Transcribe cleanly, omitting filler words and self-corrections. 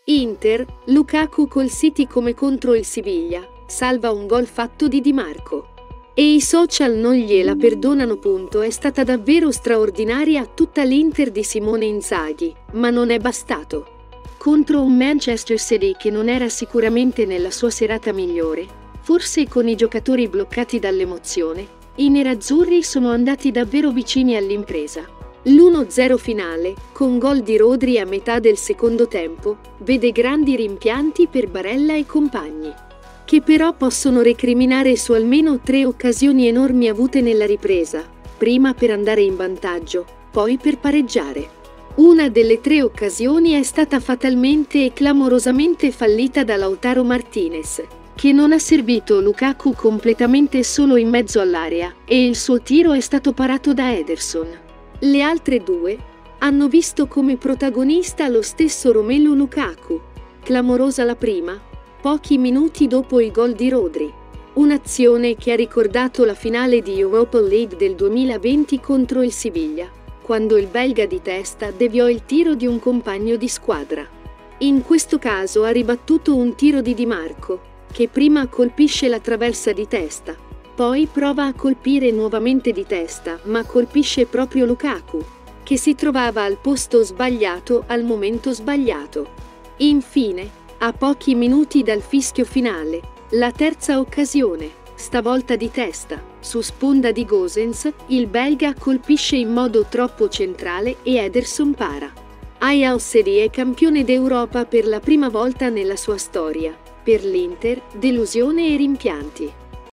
Inter, Lukaku col City come contro il Siviglia, salva un gol fatto di Di Marco. E i social non gliela perdonano. È stata davvero straordinaria tutta l'Inter di Simone Inzaghi, ma non è bastato. Contro un Manchester City che non era sicuramente nella sua serata migliore, forse con i giocatori bloccati dall'emozione, i nerazzurri sono andati davvero vicini all'impresa. L'1-0 finale, con gol di Rodri a metà del secondo tempo, vede grandi rimpianti per Barella e compagni, che però possono recriminare su almeno 3 occasioni enormi avute nella ripresa, prima per andare in vantaggio, poi per pareggiare. Una delle 3 occasioni è stata fatalmente e clamorosamente fallita da Lautaro Martinez, che non ha servito Lukaku completamente solo in mezzo all'area, e il suo tiro è stato parato da Ederson. Le altre 2 hanno visto come protagonista lo stesso Romelu Lukaku. Clamorosa la prima, pochi minuti dopo il gol di Rodri. Un'azione che ha ricordato la finale di Europa League del 2020 contro il Siviglia, quando il belga di testa deviò il tiro di un compagno di squadra. In questo caso ha ribattuto un tiro di Di Marco, che prima colpisce la traversa di testa, poi prova a colpire nuovamente di testa, ma colpisce proprio Lukaku, che si trovava al posto sbagliato al momento sbagliato. Infine, a pochi minuti dal fischio finale, la terza occasione, stavolta di testa, su sponda di Gosens, il belga colpisce in modo troppo centrale e Ederson para. Ajax è campione d'Europa per la prima volta nella sua storia. Per l'Inter, delusione e rimpianti.